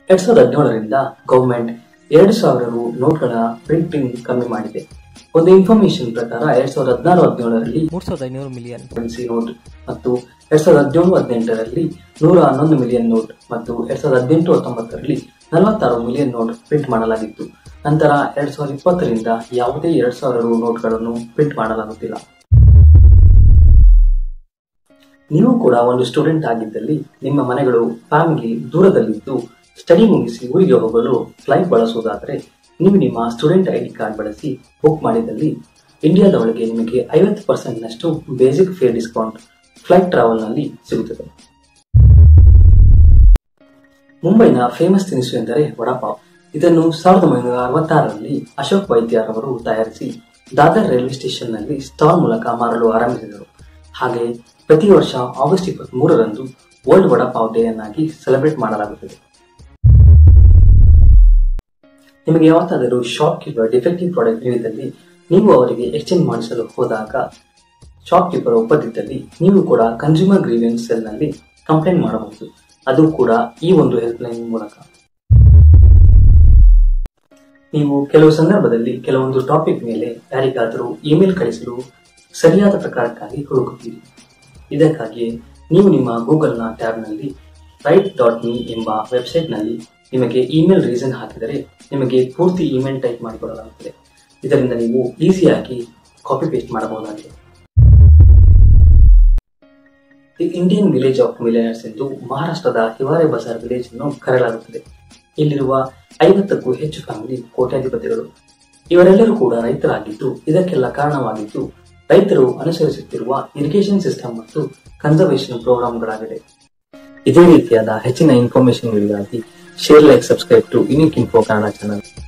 2017ರಿಂದ government 2000 ರು ನೋಟ್ಗಳ printing ಕಮ್ಮಿ ಮಾಡಿದೆ. ಒಂದು ಇನ್ಫಾರ್ಮೇಶನ್ ಪ್ರಕಾರ 2016-17ರಲ್ಲಿ 3500 ಮಿಲಿಯನ್ ಕರೆನ್ಸಿ ನೋಟ್ ಮತ್ತು 2017-18ರಲ್ಲಿ 111 ಮಿಲಿಯನ್ ನೋಟ್ ಮತ್ತು 2018-19ರಲ್ಲಿ 46 ಮಿಲಿಯನ್ ನೋಟ್ ಪ್ರಿಂಟ್ ಮಾಡಲಾಗಿತ್ತು. ನಂತರ 2020ರಿಂದ ಯಾವುದೇ 2000 ರು ನೋಟ್ಗಳನ್ನು ಪ್ರಿಂಟ್ ಮಾಡಲಾಗುತ್ತಿಲ್ಲ. ನೀವು ಕೂಡ ಒಂದು ಸ್ಟೂಡೆಂಟ್ ಆಗಿದ್ದಲ್ಲಿ ನಿಮ್ಮ ಮನೆಗಳು ಫ್ಯಾಮಿಲಿ ದೂರದಲ್ಲಿದ್ದು ಸ್ಟಡಿ ಮುಗಿಸಿ ಊರಿಗೆ ಹೋಗಲು ಫ್ಲೈಟ್ ಬಳಸುವುದಾದರೆ ನೀವು ನಿಮ್ಮ ಸ್ಟೂಡೆಂಟ್ ಐಡಿ ಕಾರ್ಡ್ ಬಳಸಿ ಬುಕ್ ಮಾಡಿದಲ್ಲಿ ಇಂಡಿಯಾದ ಒಳಗೆ ನಿಮಗೆ 50% ನಷ್ಟು basic fare discount flight travel ನಲ್ಲಿ ಸಿಗುತ್ತದೆ. ಮುಂಬೈನ ಫೇಮಸ್ ತಿನಿಸು ಎಂದರೆ ವಡಾಪಾವ್. ಇದನ್ನು 1966ರಲ್ಲಿ ಅಶೋಕ್ ವೈದ್ಯರ್ ಅವರು ತಯಾರಿಸಿ ದಾದರ್ ರೈಲ್ವೆ ಸ್ಟೇಷನ್ ನಲ್ಲಿ ಸ್ಟಾಲ್ ಮೂಲಕ ಮಾರಲು ಆರಂಭಿಸಿದರು. ಹಾಗೆ ಪ್ರತಿ ವರ್ಷ ಆಗಸ್ಟ್ 23ರಂದು ವರ್ಲ್ಡ್ ವಡಾಪಾವ್ ಡೇ ಅನ್ನಾಗಿ ಸೆಲೆಬ್ರೇಟ್ ಮಾಡಲಾಗುತ್ತದೆ. ನಿಮಗೆ ಯಾವತ್ತಾದರೂ ಶಾಪ್ ಕೀಪರ್ ಡಿಫೆಕ್ಟಿವ್ ಪ್ರಾಡಕ್ಟ್ ನೀಡಿದಲ್ಲಿ ನೀವು ಅವರಿಗೆ ಎಕ್ಸ್ಚೇಂಜ್ ಮಾಡಿಸಲು ಹೋದಾಗ ಶಾಪ್ ಕೀಪರ್ ಒಪ್ಪದಿದ್ದಲ್ಲಿ ನೀವು ಕೂಡ ಕನ್ಸ್ಯೂಮರ್ ಗ್ರೀವೆನ್ಸ್ ಸೆಲ್ ನಲ್ಲಿ ಕಂಪ್ಲೇಂಟ್ ಮಾಡಬಹುದು. ಅದು ಕೂಡ ಈ ಒಂದು ಹೆಲ್ಪ್ ಲೈನ್ ಮೂಲಕ. ನೀವು ಕೆಲವು ಸಂದರ್ಭದಲ್ಲಿ ಕೆಲವೊಂದು ಟಾಪಿಕ್ ಮೇಲೆ ಯಾರಿಗಾದರೂ ಇಮೇಲ್ ಕಳಿಸಲು ಸರಿಯಾದ ಪ್ರಕಾರಕ್ಕಾಗಿ ಹುಡುಕುತ್ತೀರಿ. ಇದಕ್ಕಾಗಿ ನೀವು ನಿಮ್ಮ ಗೂಗಲ್ನ ಟ್ಯಾಬ್ನಲ್ಲಿ write.me ಎಂಬ ವೆಬ್ಸೈಟ್ ನಲ್ಲಿ ನಿಮಗೆ ಇಮೇಲ್ ರೀಸನ್ ಹಾಕಿದರೆ ನಿಮಗೆ ಪೂರ್ತಿ ಇಮೇಲ್ ಟೈಪ್ ಮಾಡಿಕೊಡಲಾಗುತ್ತದೆ. ಇದರಿಂದ ನೀವು ಈಸಿಯಾಗಿ ಕಾಪಿ ಪೇಸ್ಟ್ ಮಾಡಬಹುದಾಗಿದೆ. The Indian village of millionaires ಎಂದು ಮಹಾರಾಷ್ಟ್ರದ ಹಿವಾರೆ ಬಜಾರ್ ವಿಲೇಜ್ ಅನ್ನು ಕರೆಯಲಾಗುತ್ತದೆ. ಇಲ್ಲಿರುವ 50ಕ್ಕೂ ಹೆಚ್ಚು ಫ್ಯಾಮಿಲಿ ಕೋಟ್ಯಾಧಿಪತಿಗಳು. ಇವರೆಲ್ಲರೂ ಕೂಡ ರೈತರಾಗಿದ್ದು ಇದಕ್ಕೆಲ್ಲ ಕಾರಣವಾಗಿದ್ದು ರೈತರು ಅನುಸರಿಸುತ್ತಿರುವ ಇರಿಗೇಷನ್ ಸಿಸ್ಟಮ್ ಮತ್ತು ಕನ್ಸರ್ವೇಷನ್ ಪ್ರೋಗ್ರಾಂಗಳಾಗಿದೆ. ಇದೇ ರೀತಿಯಾದ ಹೆಚ್ಚಿನ ಇನ್ಫಾರ್ಮೇಶನ್ಗಳಿಗಾಗಿ share, like, subscribe to Unique Info Kannada channel.